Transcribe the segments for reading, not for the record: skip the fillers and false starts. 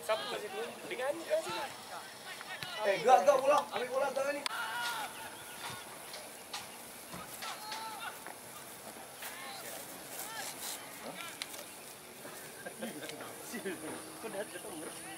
Siapa situ? Dengan sini. Gerak bola. Ambil bola gerak ni. Kau dah tahu.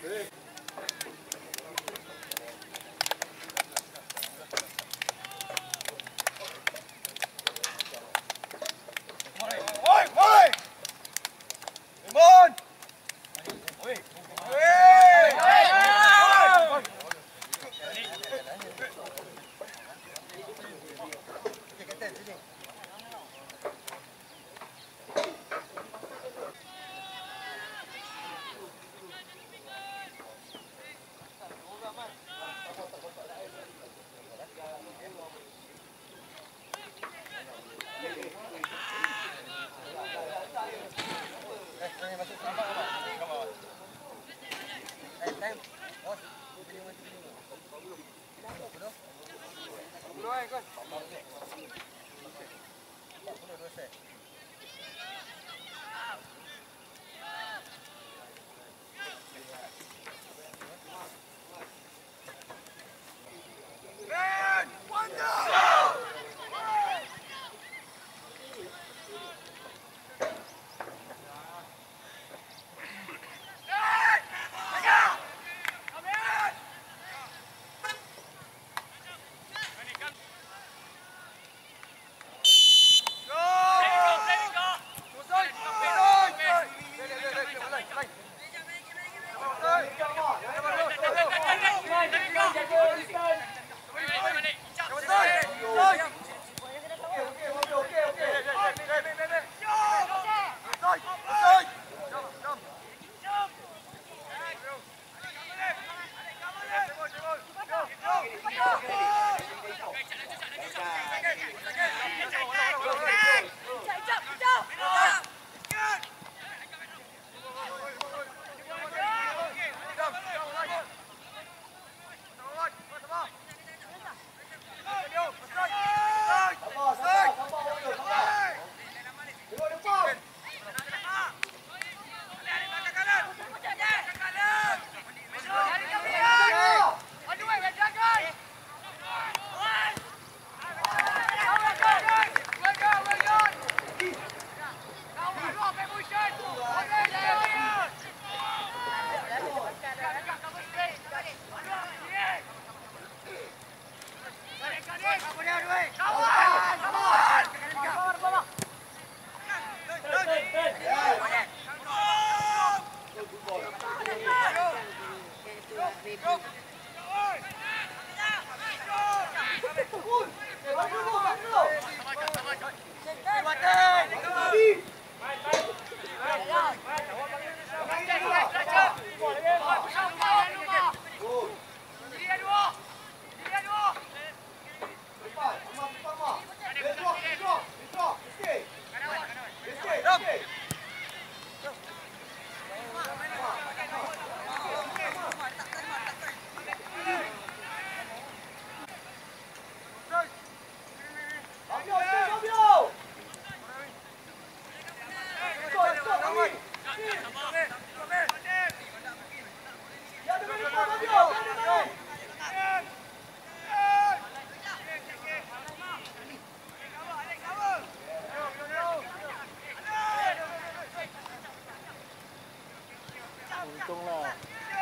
Untunglah.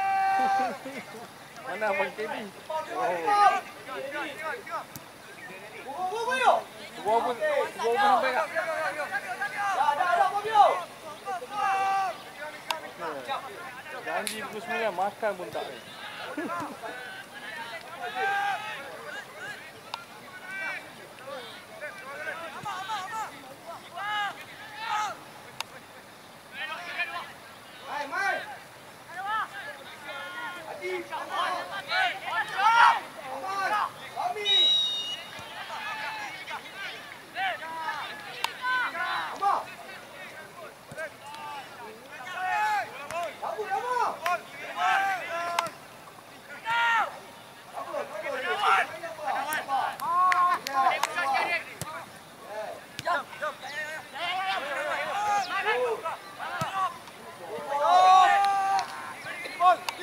Mana Abang Teddy? Gua pun sampai tak? Janji pukul 9 makan pun tak.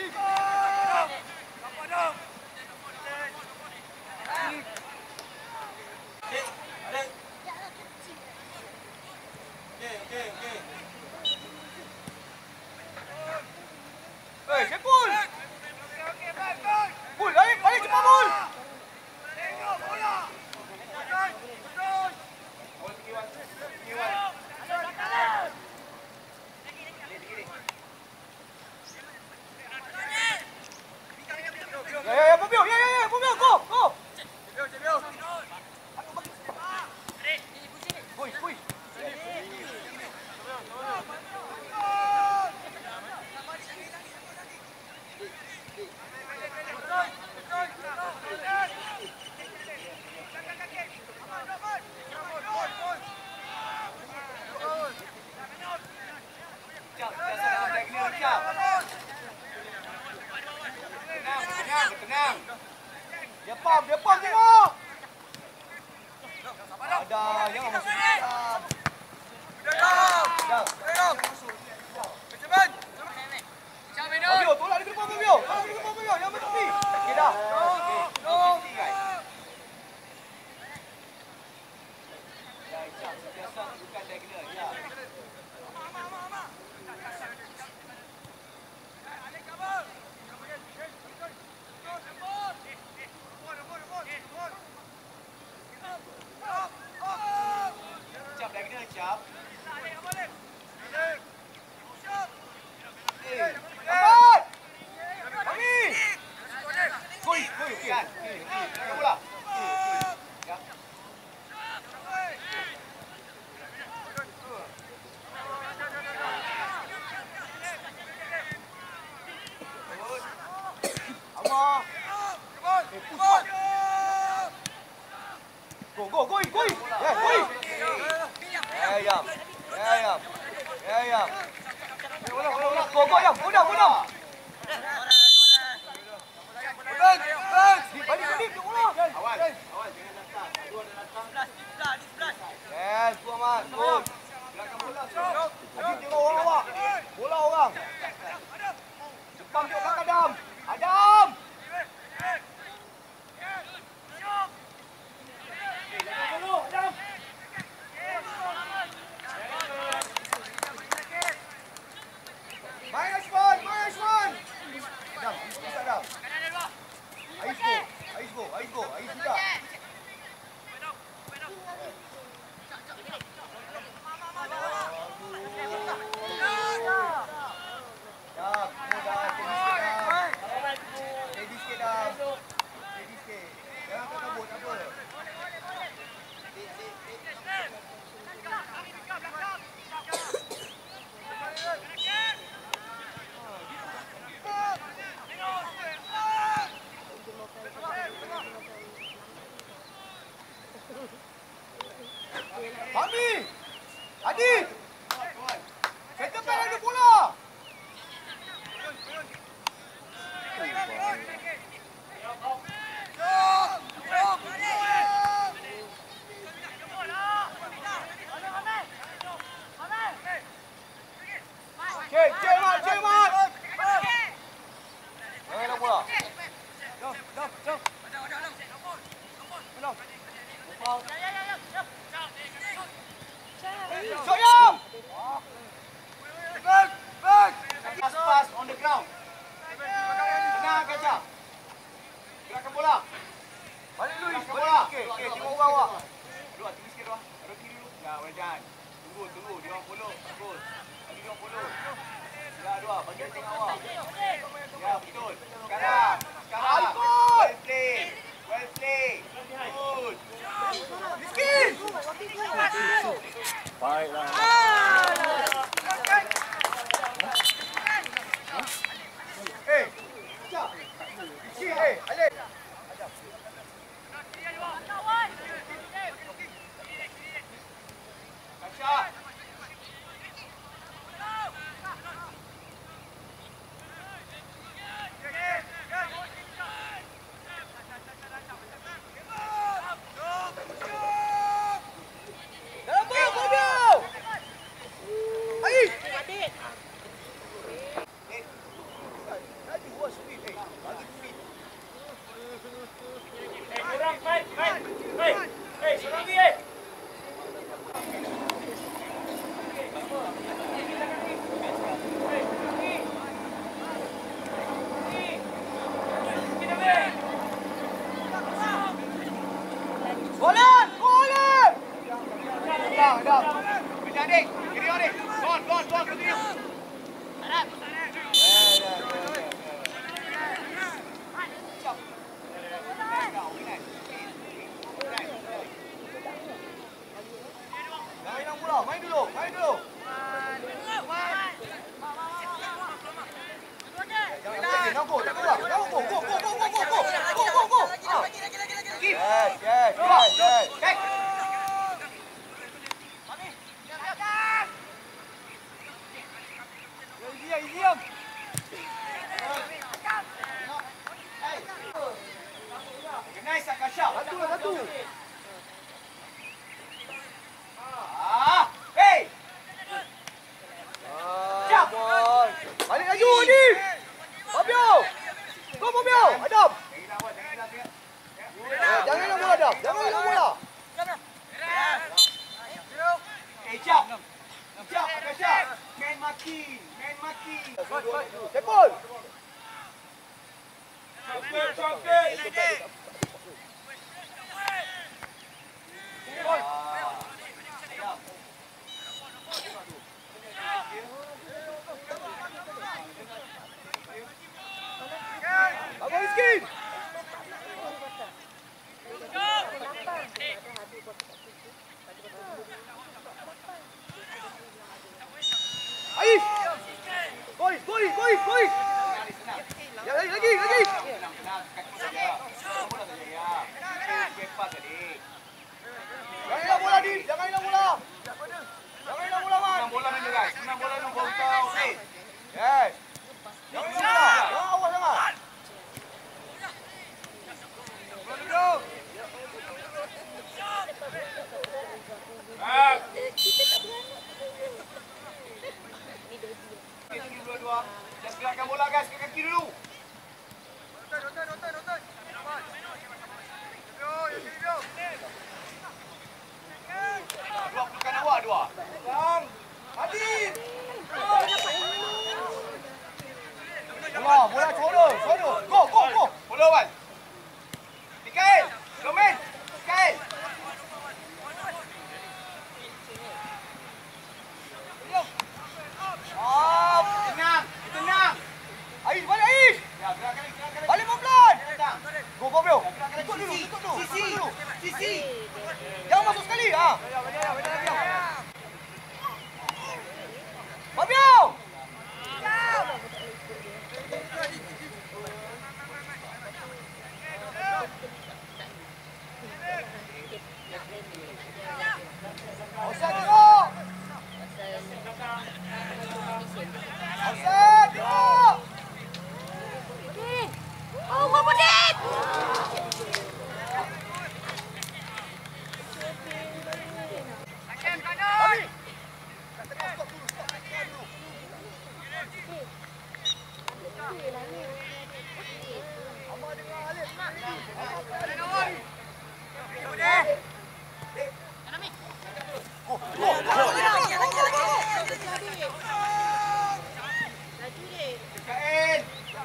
Tenang. Dia pam tengok. Ada, jangan masuk dalam. Dah. Fabio, tolak dia ke depan Fabio. Jangan bertepi. Okey dah. Bukan diagonal, ya. Cap diagonal, cap. Lambat! Kami! Koi, kan? Bola. Ya. Amar. Push. Go. Koi. Ayam. Go, Yam. Go down. Balik tu bola. Awal. Dua dah datang. Yes, tu aman. Good. Belakang bola. Lagi tengok orang awak. Bola orang. Cepat tengok belakang Adam. Main Ashman. Adam, bisa Adam. Ais go. Ais sudah. Ready sikit dah. Jangan kabut, apa. Fahmi! Adit! Center back ada bola! Cek, Mat! Jangan nak bola. Jom. Soyam! Back! Pass on the ground. Tengah gajah. Gerakan bola. Balik Luis, bola. Okey, tengok orang awak. Dua, tinggi sikit dua. Taruh kiri dulu. Ya, well done. Tunggu. Dia orang follow. Bagus. Lagi dia orang follow. Ya, dua. Bagi dia tengok awak. Ya, betul. Sekarang. Well play. Good. Miskin! Baiklah. Alif. Kasha. Hey! Jump! Balik laju ni. Fabio. Go Fabio. Adam. Jangan hilang bola Adam. Jangan hilang bola. Hey, jump! Jump, Akasha! Main maki! Main maki! Sepul. Abang Miskin. Ais. Boys. Ya, lagi. Jangan hilang bola, Din. Jangan hilang bola. Man. Menang bola ni guys. Menang bola ni kau. Hey. Yes. Jangan hilang bola. Jangan awal sangat. Kiri dua-dua. Just gerakkan bola guys ke kaki dulu. Dua pelukan awak dua. Bang. Adin. Bola sodor. Go. Bola awal. Mikael. Domain. Mikael. Tenang. Ais, balik Ais. Ya, gerakkan lagi. Balik pelan. Tenang. Go Fabio. Gerakkan Ikut dulu. Sisi. Jangan masuk sekali. Ha. Fabio. Offside tengok. Offside tengok. Oh, Mama Dad! Abi. Mikael.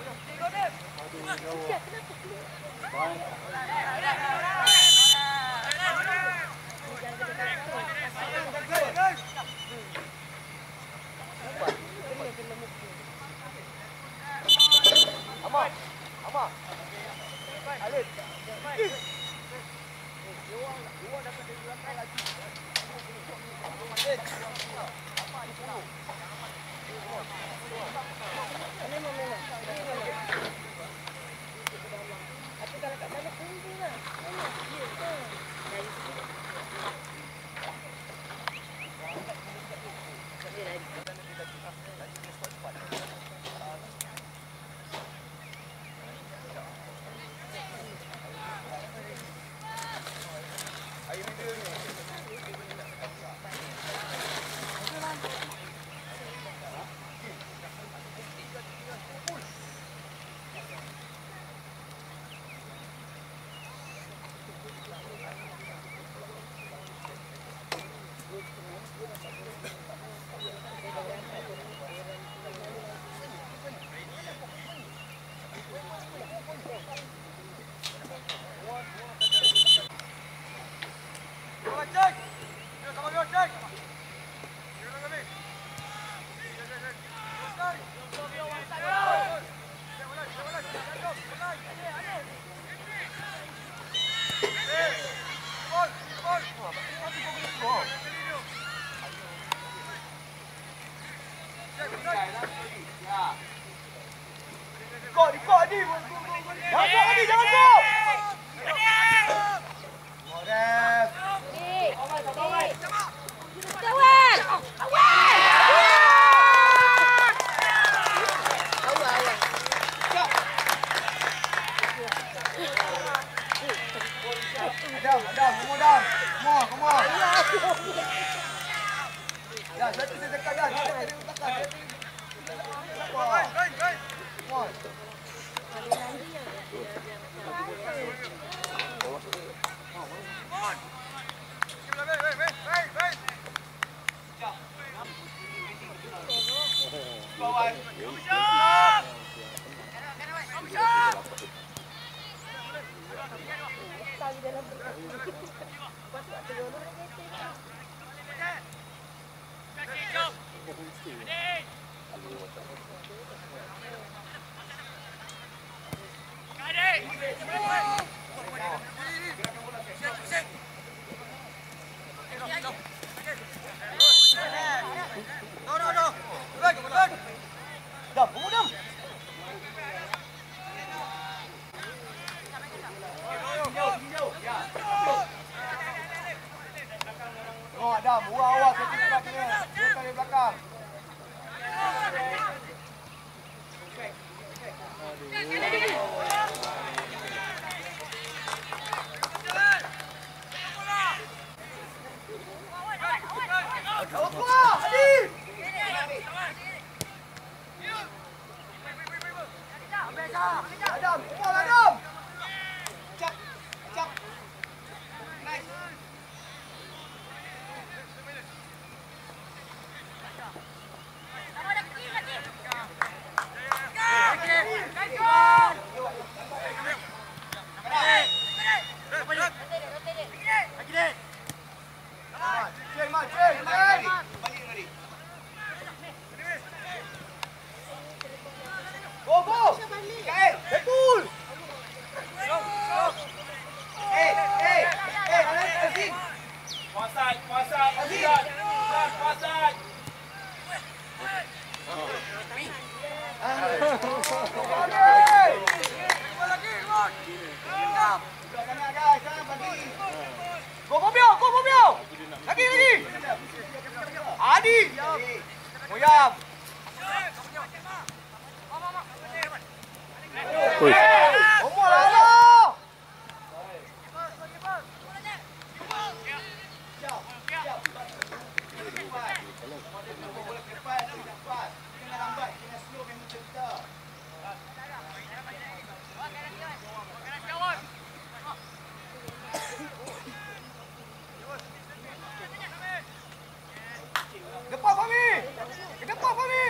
Amat. Alif. Adam, ball Adam. Cap. Cap. Nice. Go, go! Mikael! Betul! Azim! Kuasai, kuasai, Azizan. Kuasai. Go, Fabio! Go, Fabio! Lagi, lagi! Adi! Moyam! Ui. Omong lah! Depan Fahmi! Ke depan Fahmi!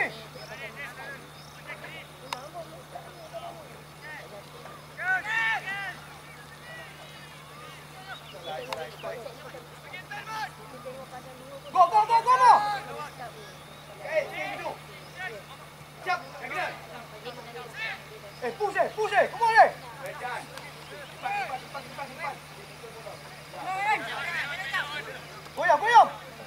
Go, go, go, go, go! Siap, yang kena. Push, come on, Goyang, goyang!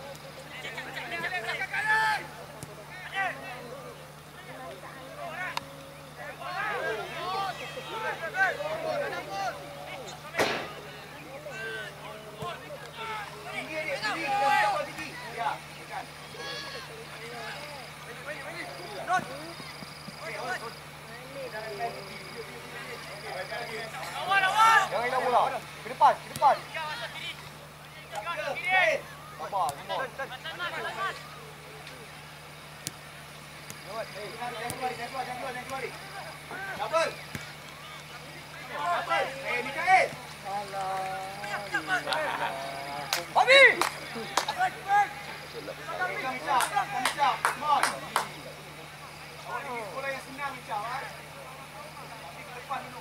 Jangan hilang bola. Ke depan, ke depan. Sabar, sabar. Jangan keluar. Double. Mikael. Babi. Kamsa. Come on. Awak ni bola yang senang Kamsa, kan? Depan dulu.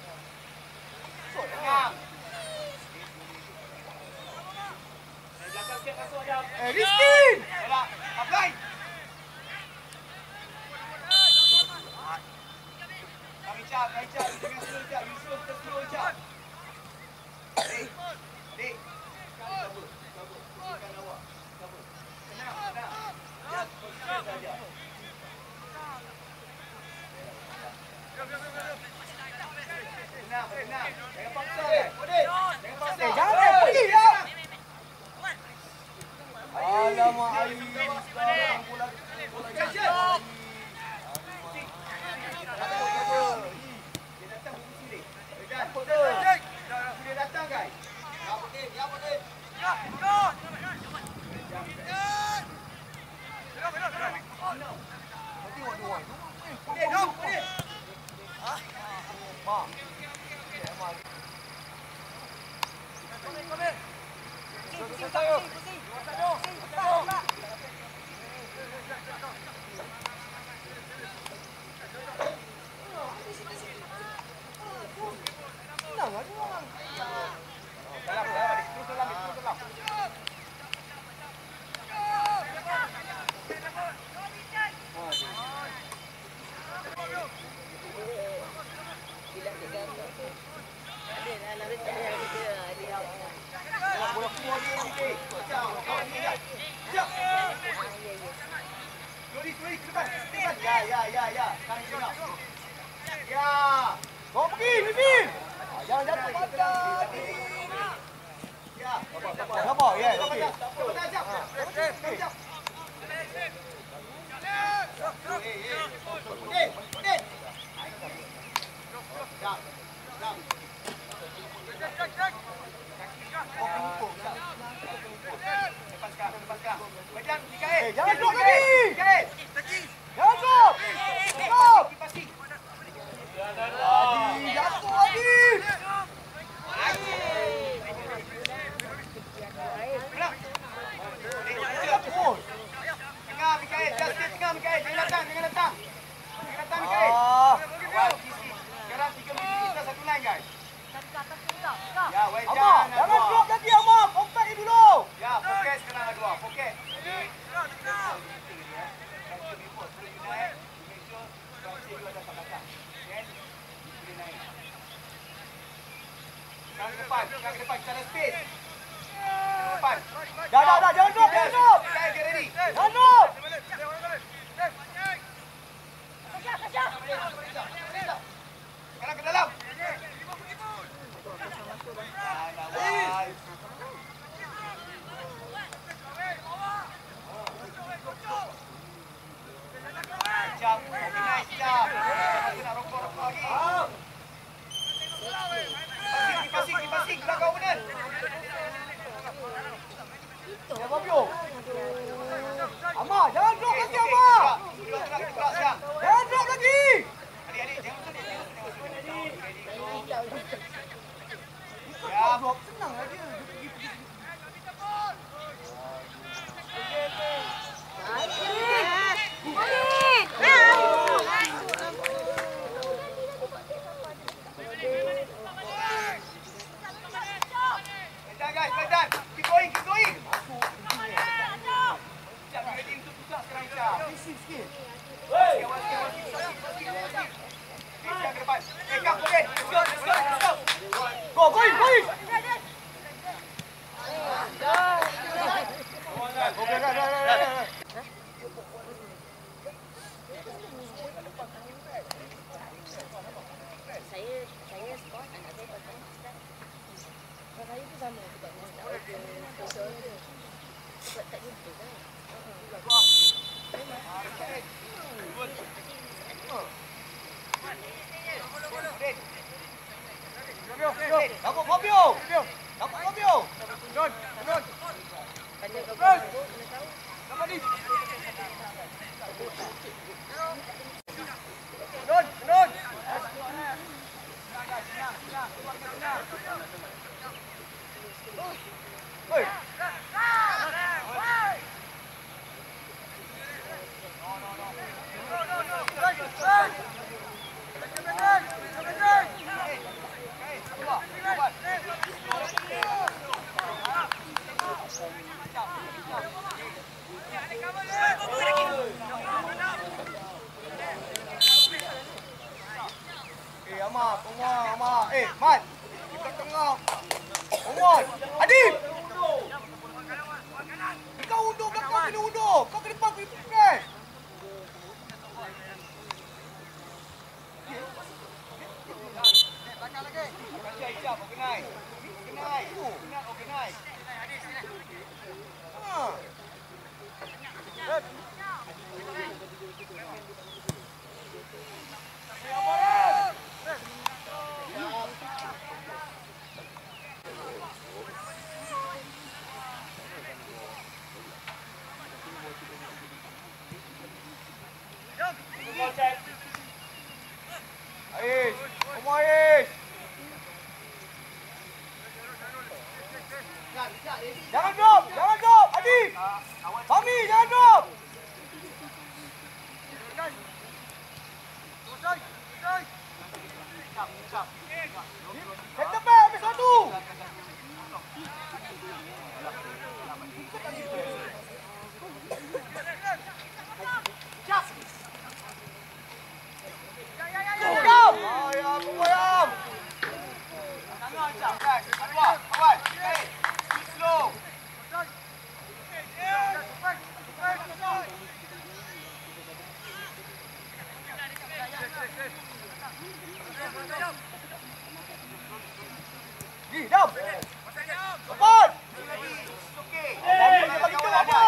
Tenang. Belakang siap masuk Adam. Rizky! Bola, apply. Kamsa, jangan slow jap. You slow jap. Dik. Cover. Bukan awak. Cover. Tenang. Just position saja. Tenang. Jangan paksa. Jangan paksa. Jangan pergi dah. Alamak, Ayu. Sekarang bola jatuh. Dia datang berfungsi ni. Dia datang, guys. Ya, Putin. Ya. Kau pergi, Mifin. Jangan jatuh badan. Ya. Sabar, ya. Okey. Jangan drop lagi. Jangan drop. Stop. Adi, jatuh Adi. Tengah Mikael, just stay tengah Mikael. Jangan datang, jangan datang. Jangan datang Mikael. Awal sikit. Sekarang 3 minit kita satu line guys. Ya, Wejan. Amar, jangan drop lagi Amar. Kontak ni dulu. Ya, fokus sekarang Adwa. Fokus. Sekarang ke depan, kita ada space. Depan. Dah, jangan drop, jangan drop. Mikael, get ready. Jangan drop. Sekarang ke dalam. Jam, nice jam. Kita nak rokok lagi. Passing, belakang benar. Ya, Fabio. Amar, jangan drop lagi Amar. Gerak sekarang. Jangan drop lagi. Adik, jangan sunyi. Ya, drop senang aja. Pedan guys, pedan. Keep going. Jap, ready untuk buka sekarang Isyam. Sikit. Awas. Isyam ke depan. Come, okay. Let's go. Go. Saya skor anak saya pertama start. Saya tu sama juga. Sebab tak jumpa kan. Dapat Fabio. Don. Pada kau nak tahu. Dapat ni. Don. Oi. Amar. Mat. Dekat tengah. Omon. Adib. Kau undur belakang, kena undur. Kau ke depan, kena press. Belakang lagi. Isyam, organize. Organize. Ais. Jangan drop. Adib. Fahmi, jangan drop. Center back, habis satu. Ayam. Tangan Isyam, guys. Awal. Hey, slow. Jam. Cepat. Okay. Bagi kita apa?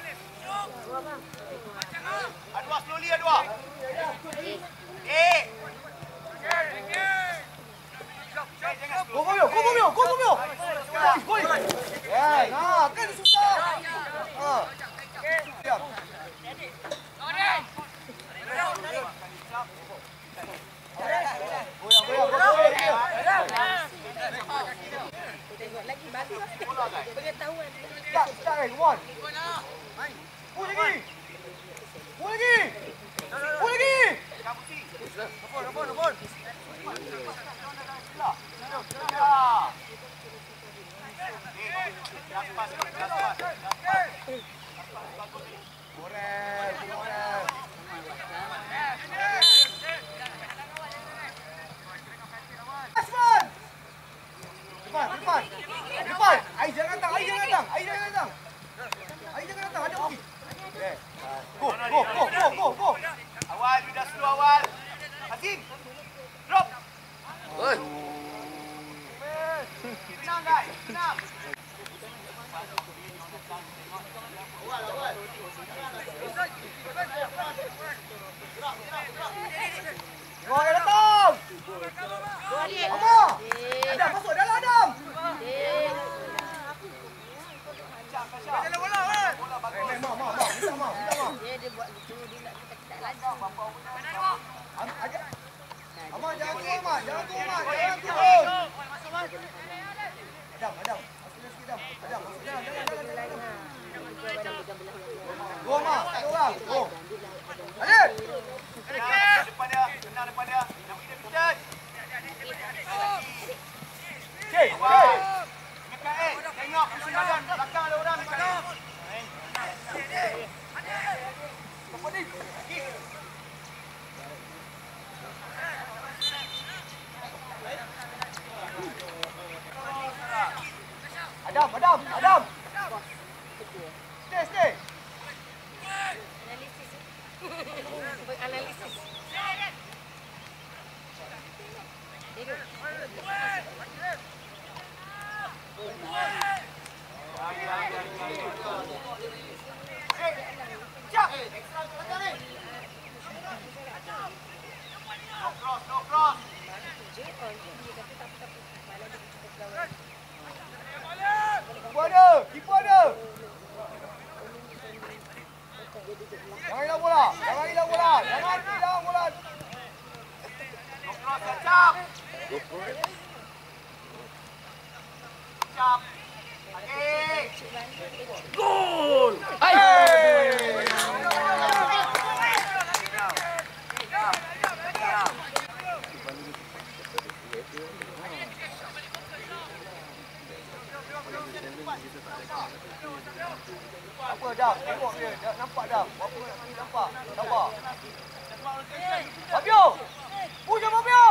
Adwa, slowly Adwa. Go, Fabio. Boy. Nah, kan susah. Siap. Pengetahuan. Start, come on. Pull lagi. Pull lagi. Pull lagi. Rabon. Depan. Ai jangan datang. Ada lagi. Go. Awal, you dah slow awal. Hazim. Drop. Oi. Tenang guys, tenang. Awal. Gol datang. Amar. Adam masuk dalam Adam. Dia buat gitu, dia nak kita lagi. Amar jangan turun. Adam. Masuk sikit Adam. Masuk dalam. Go Amar, tak ada orang. Go. Alif. Depan dia. Nak pergi dia. Okey. Tengok pusing badan. Belakang ada orang. Cepat ni. Adam. Stay. Analisis. No cross. Keeper ada. Jangan hilang bola. No cross, kacap. Gol. Apa dah? Tengok dia. Nampak dah. Apa nampak? Sabar. Fabio! Puja Fabio!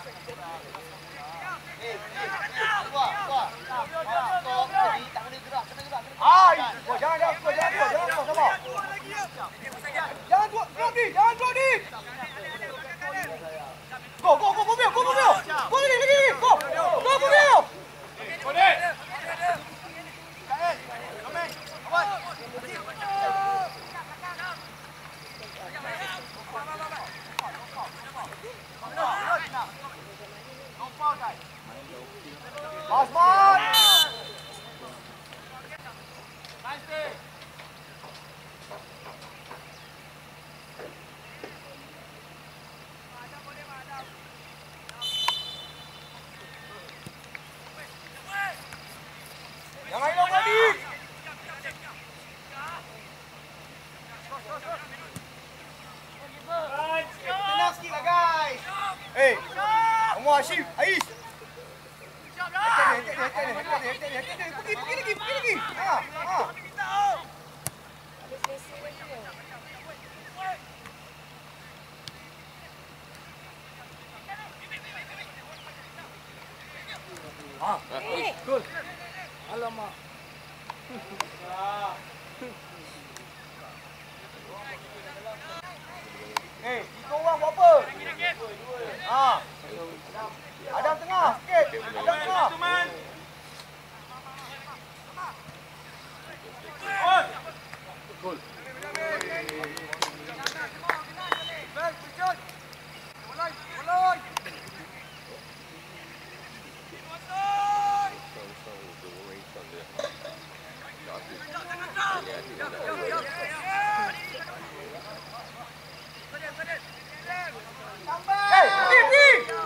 Jangan sabar. Jangan drop ni. Go Fabio. Go lagi. Go Fabio. Osman! Jangan hilang lagi. Tenang sikit lah guys. Umar Hashim, Ais. Pergi lagi. Gol. Alamak. Tiga orang buat apa? Adam tengah sikit. Gol.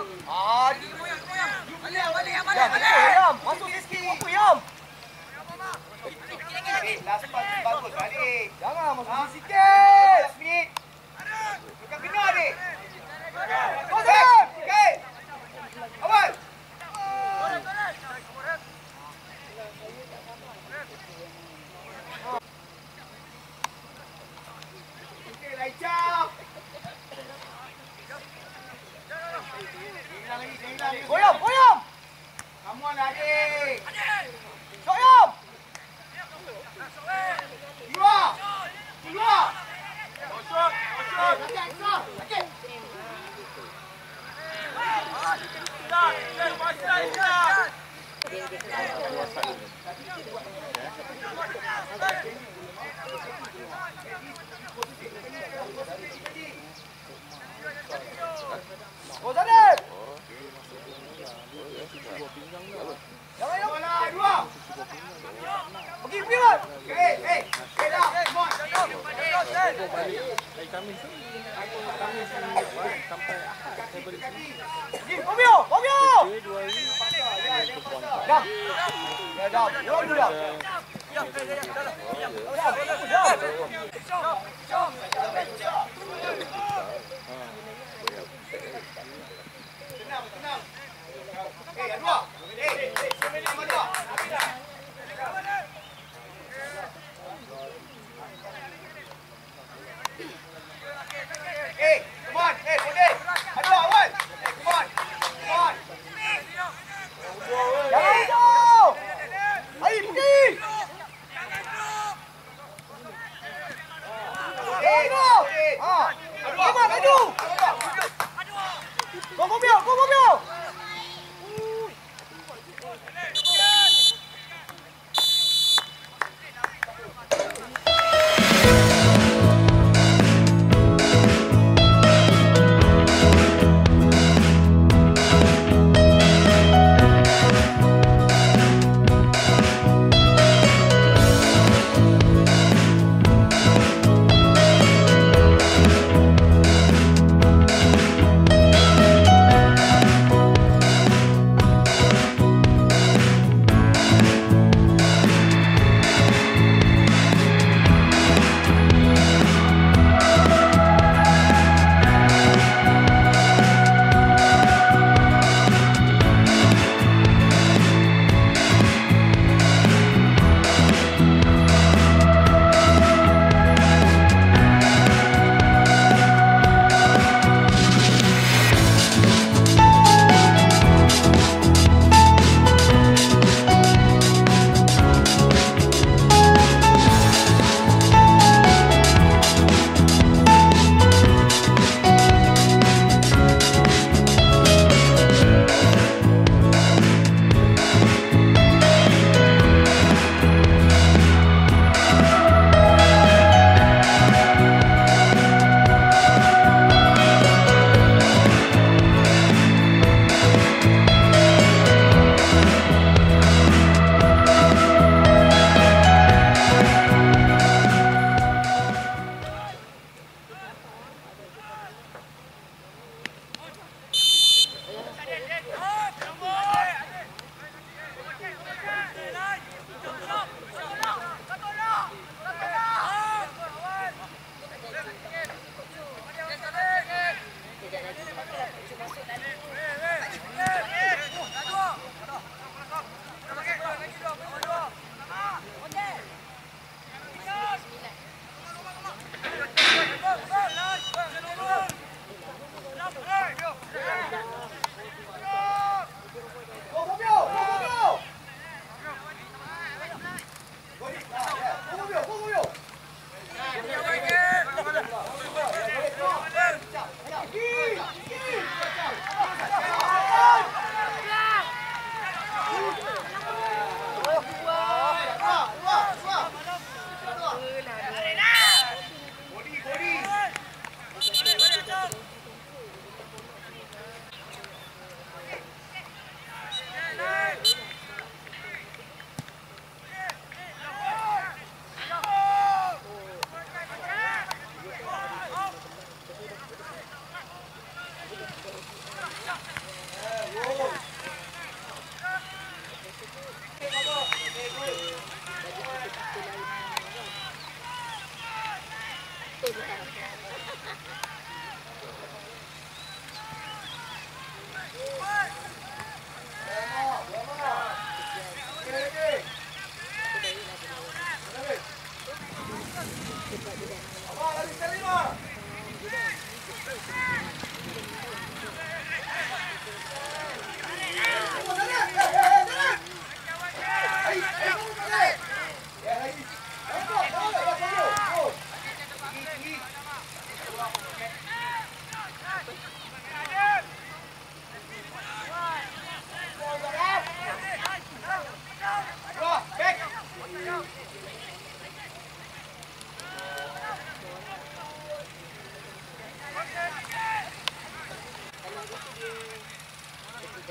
Masuk sikit. Apa Yam? Goyang, goyang. Come on, adik. Goyang. Keluar. Keluar. Kosong, kosong. Start, start, start. Oh, Zainal. Jangan bola dua. Pergi, pergi. Hey, dah. Come on. Aku balik hari Khamis tu. Khamis sampai Ahad saya balik sini. Romeo. Dia 2 hari. Dah. Ya, dah. Bola dulu dah. Tenang. Dua. Nombor dua. Come on. Boleh. Dua awal. Come on. Jangan jauh. Ayo pergi. Go, Romeo.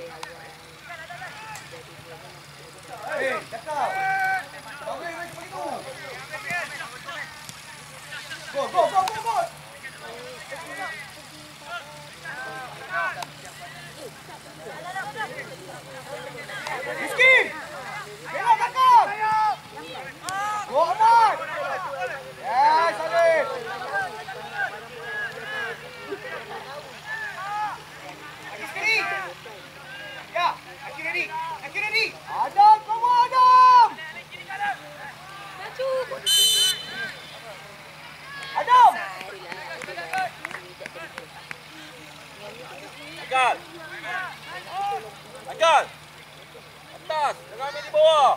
Cakap. Tak boleh main seperti tu. Go. Rizky! Bela belakang! Go Ahmad! Yes, Alif! Lagi sekali! Ya, Aki ready! Adam, kamu Adam! Adam! Ajal! Atas! Jangan ambil di bawah!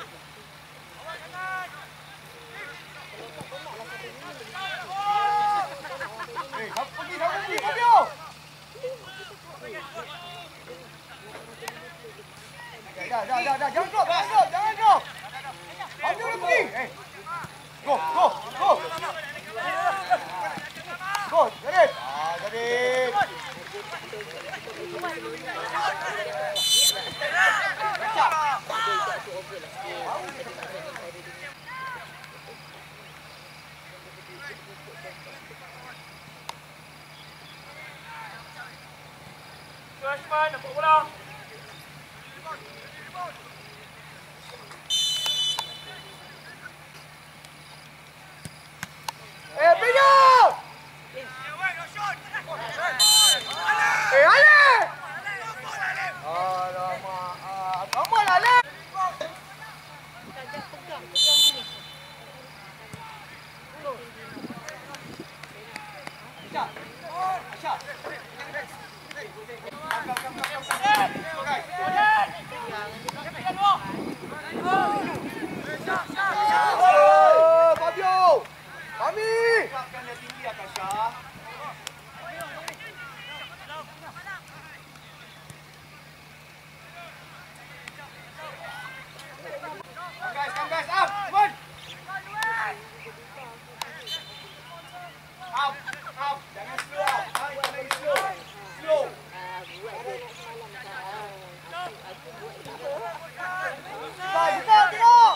Pergi, Fabio! Dah, jangan drop! Fabio dah pergi! Go! Go, Jadid! Jadid! Ashman, nampak bola! Pinyo! Ale! Alamak, come on, Ale! Pegang gini. Aisyah! Fabio! Kami! Letakkan dia tinggi, Akasha. Come guys, up! Come on! Up! Jangan slow up! Jangan slow! Tengok!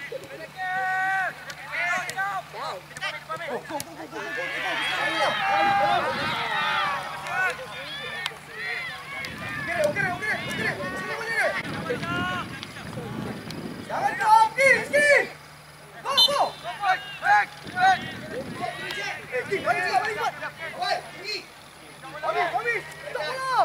Okay. Jangan drop, Rizky! Go! Balik. Awal, tinggi! Bobby! Stop bola!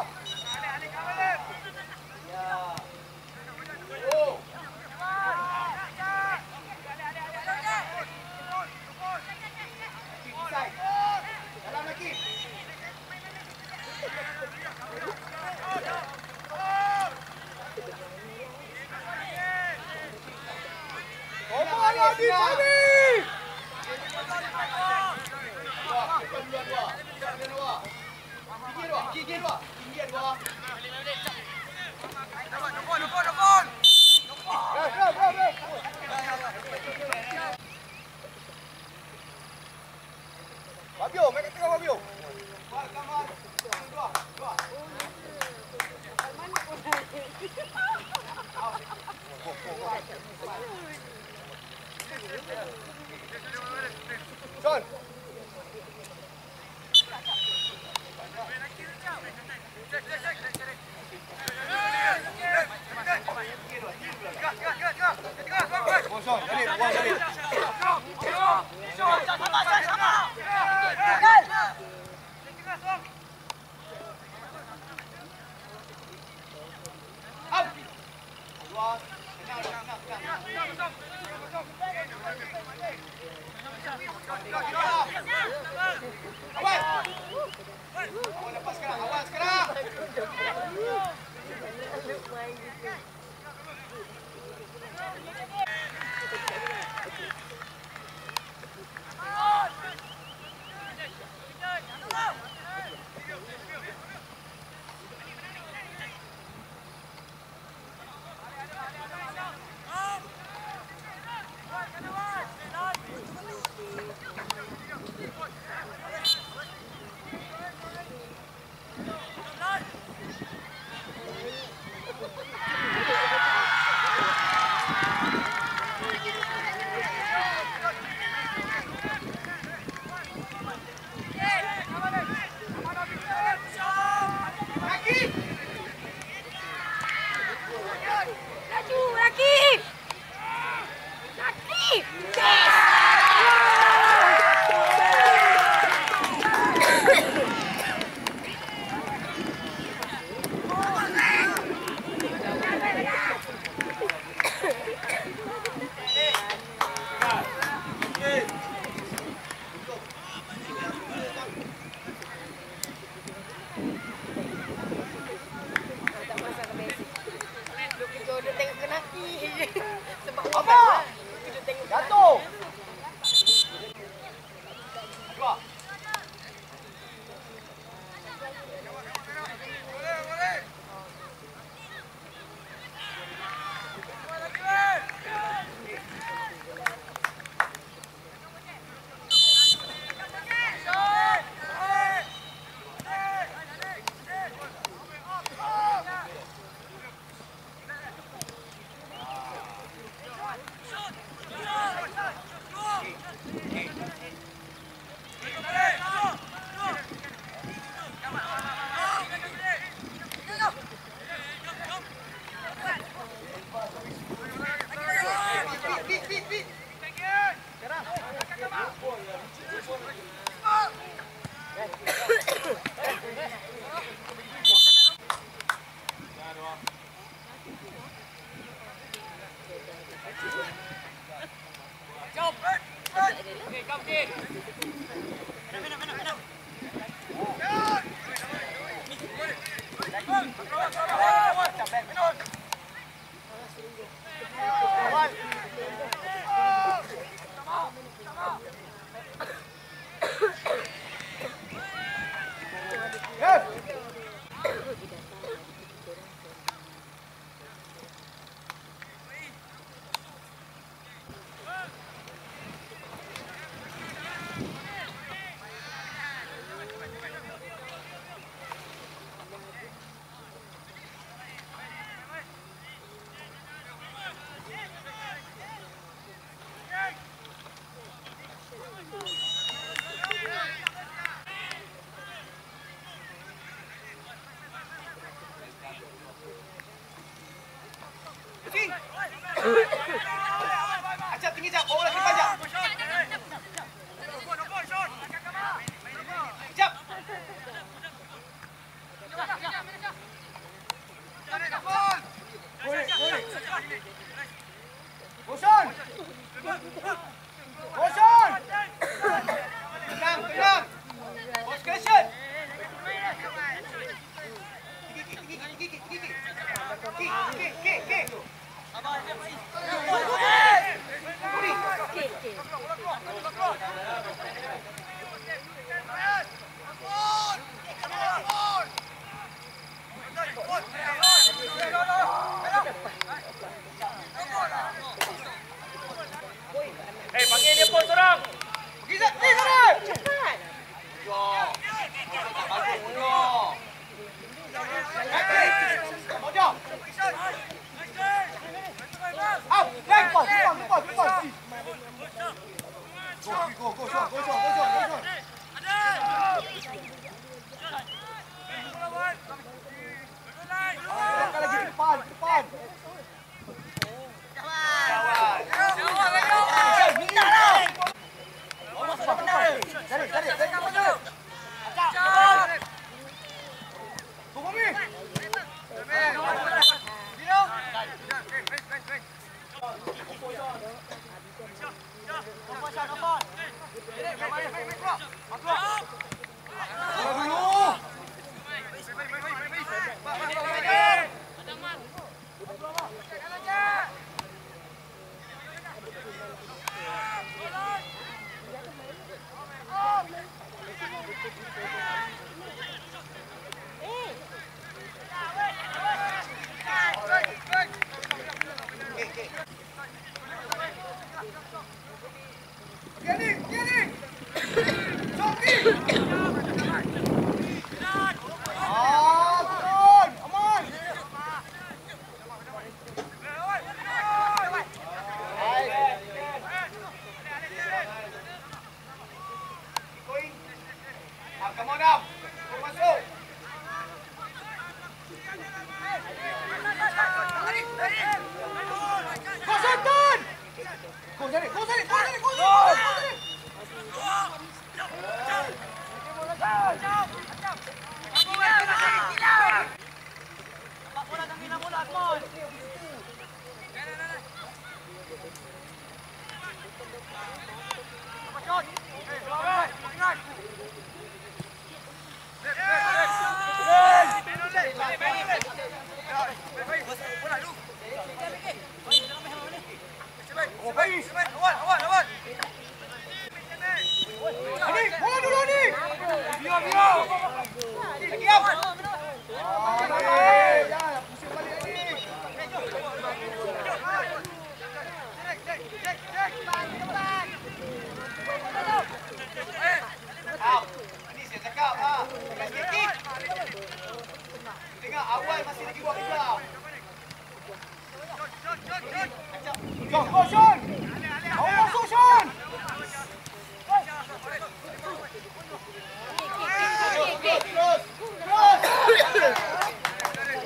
Dalam lagi! Omar lagi, Bobby! Gigi dua. Fabio, main kat tengah Fabio. Dua. John. Bosong, Jalil, buang Jalil. Up. Dua. Awal lepas sekarang, awal sekarang. Acap tinggi jap, bawa lagi panjang. Jap. Bosan. Bosan. Tenang, tenang. Poscation. Hei, panggil dia pun seorang. Pergi sana. Cepat. Mojo. Up, lepas. Go, Sean. Lagi depan. Come on up. Masuk. Go Sultan. Go cari. Awal masih lagi buat kejar. Go, Sean! Awal masuk, Sean! Terus!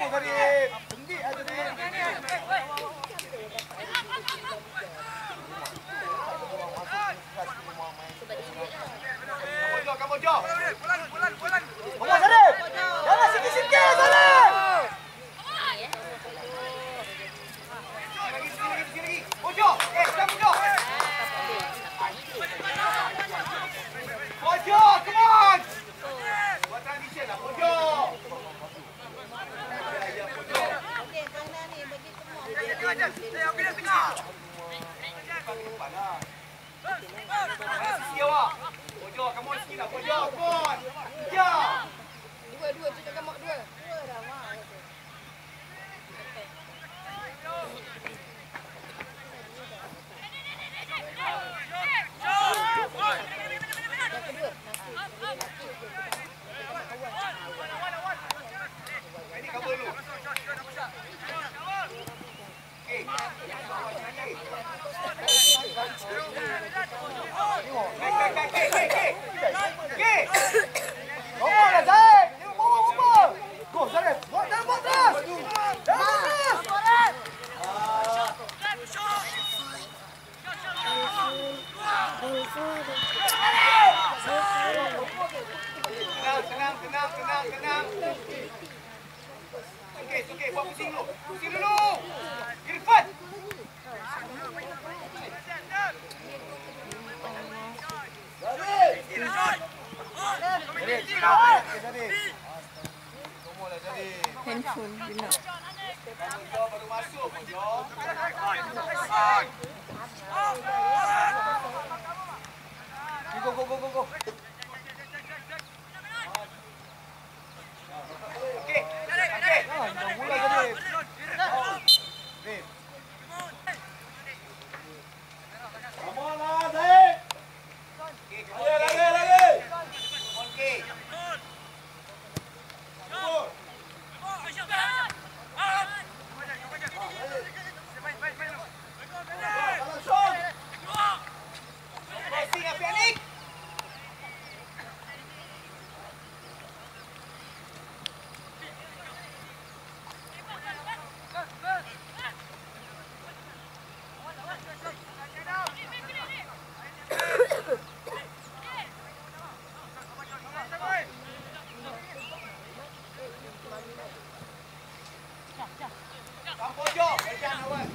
Bagus Zarif. Tinggi aja Zarif. Kamu jauh. Bagus Zarif. Jangan sikit-sikit Zarif. Lagi. Pojok. Kita pojok. Pojok, come on. Buat transition lah, pojok. Okey, kanan ni bagi semua. Sisi awak. Pojok, come on sikit lah. Pojok, come on. Kejar. Dua, cakap kamu dua. Dua dah, Mak. Ini cover dulu. Tenang. Okey, buat pusing dulu. Pusing dulu. Irfan. Handphone bila. Baru masuk pojok. Go. Okey. Dah mula tadi. Come on lah, Zaid. Lagi. Okey. Panik. Pojok, jangan awal.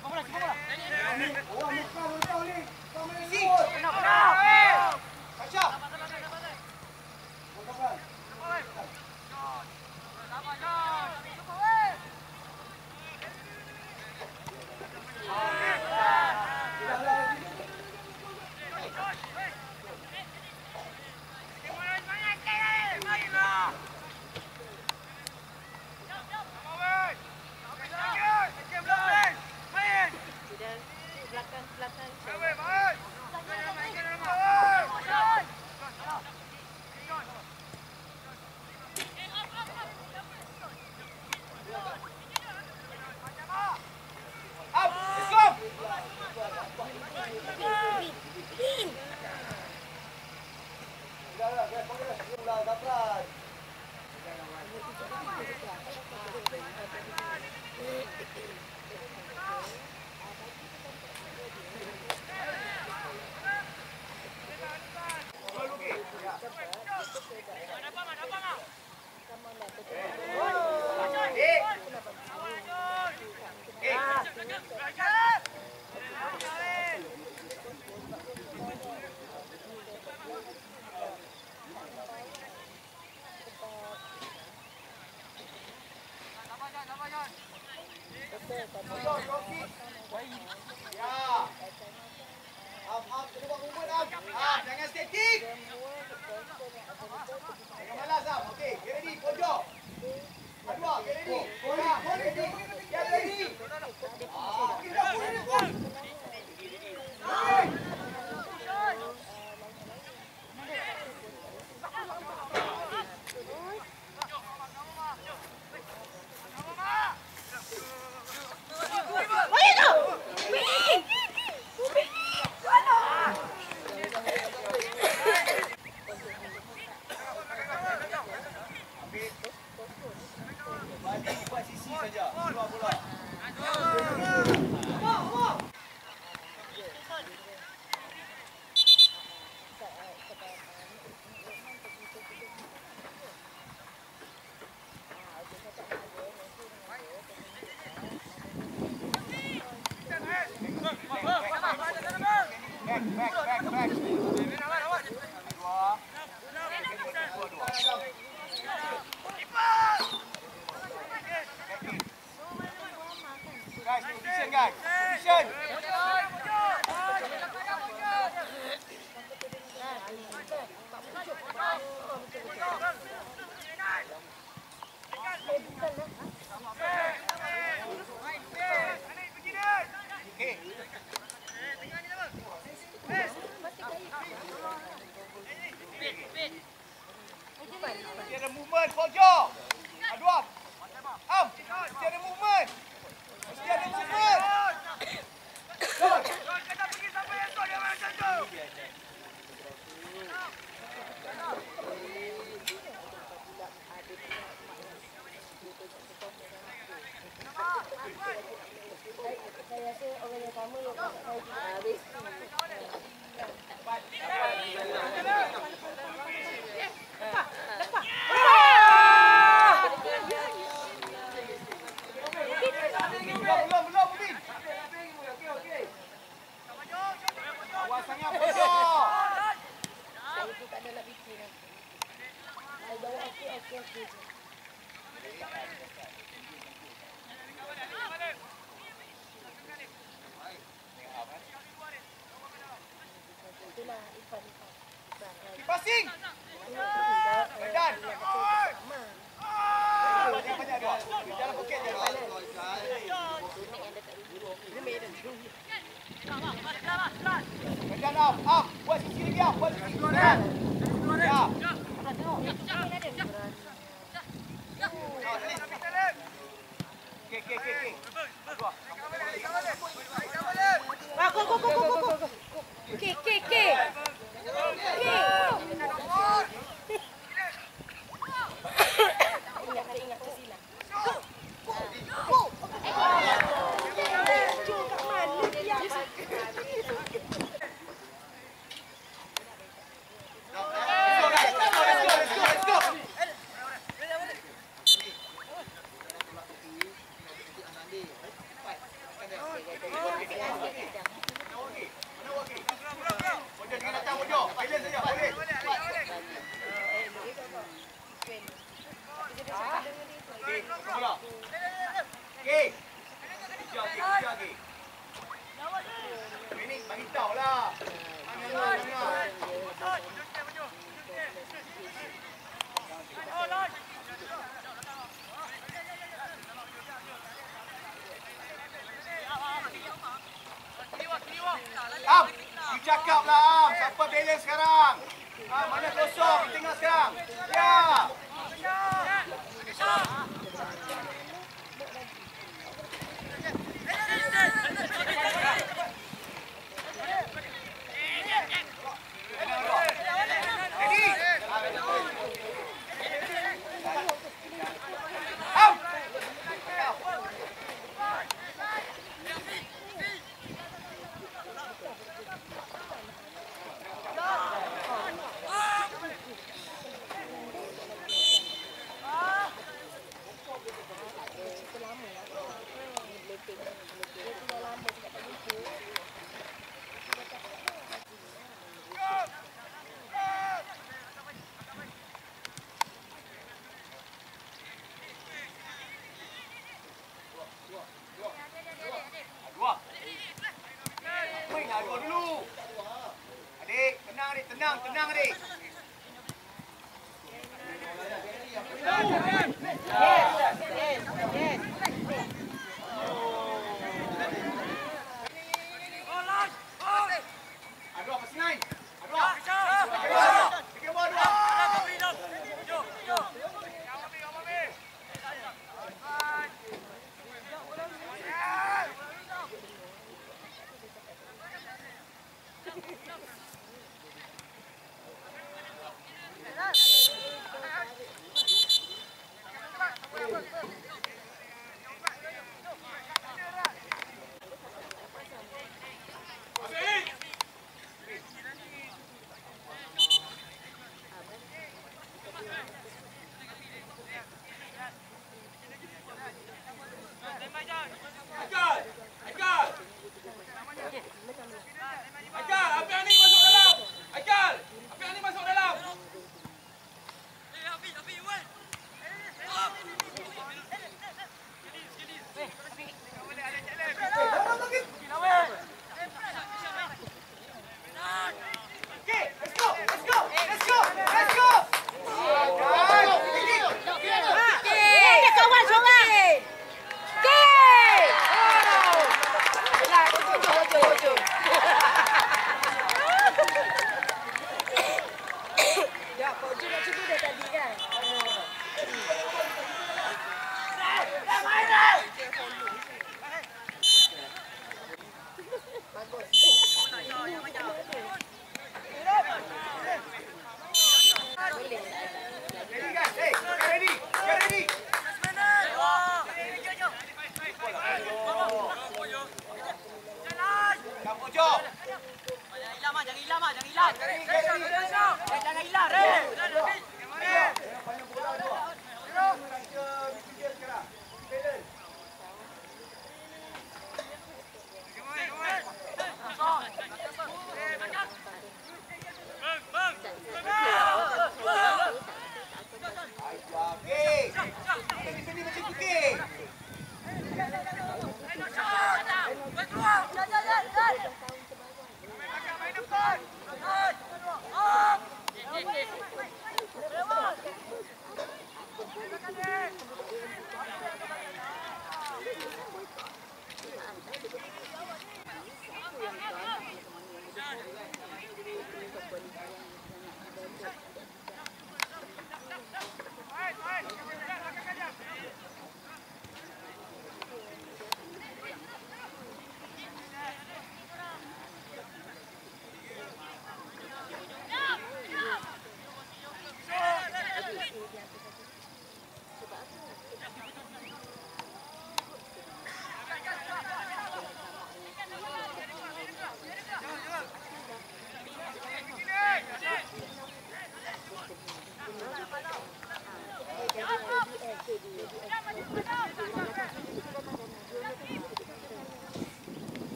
Jangan statik. Jangan malas Am. Okey, get ready, pojok. Adua, get ready. Get ready. Kita boleh. Buat sisi saja. Keluar bola. Back. Guys, position guys. Position. Okay. Tiada movement, pojok. Adua. Am, tiada movement. Mesti ada movement. Kita pergi sampai esok dia main macam tu. Saya rasa orang yang sama yang tak tahu habis. Belum, Bin. Okey. Awas sangat pojok. Saya pun tak ada nak fikir dah. Saya jawab okey je. Itulah Irfan. Keep passing. Dan. Banyak dia. Dalam poket dia. Dan up. Buat sisi lagi up. Buat sisi. Ya. Okey. Dua. Go. Ke. Ingat ke sini. Go. Kat mana dia? Let's go. Bojo jangan datang bojo. Balance saja, boleh. Okey, bola. Okey. Kejar lagi. Ini bagi tahu lah. Am, you cakap lah Am, siapa balance sekarang? Mana kosong, tengah sekarang. Ya. Tenang adik. Adua pas nine. Adua. Tiga bola dua.